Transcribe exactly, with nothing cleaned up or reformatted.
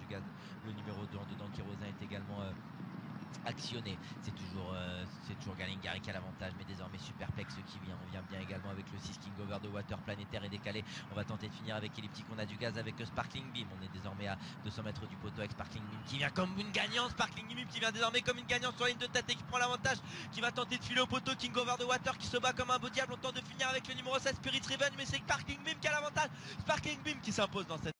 du gaz, le numéro deux en dedans qui Rosin est également euh, actionné. C'est toujours euh, c'est toujours Galingari qui a l'avantage, mais désormais Superplex qui vient. On vient bien également avec le six King Over de Water, planétaire et décalé. On va tenter de finir avec Elliptique. On a du gaz avec Sparkling Beam. On est désormais à deux cents mètres du poteau avec Sparkling Beam qui vient comme une gagnante. Sparkling Beam qui vient désormais comme une gagnante sur la ligne de tête et qui prend l'avantage, qui va tenter de filer au poteau. King Over de Water qui se bat comme un beau diable. On tente de finir avec le numéro seize Spirit Riven, mais c'est Sparkling Beam qui a l'avantage. Sparkling Beam qui s'impose dans cette